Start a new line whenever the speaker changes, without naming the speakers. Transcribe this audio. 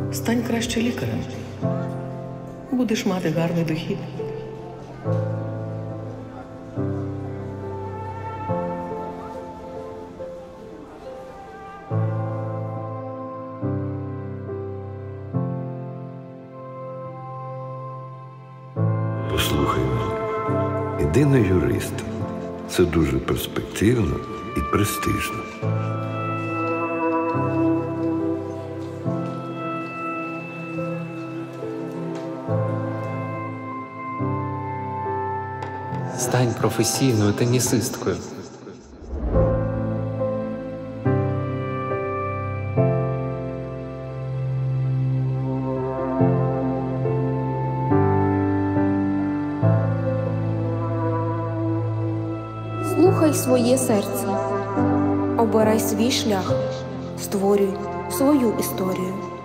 Стань краще лікарем. Будеш мати гарний дохід.
Послухай мене, іди на юриста. Це дуже перспективно і престижно.
Стань професійною тенісисткою.
Слухай своє серце, обирай свій шлях, створюй свою історію.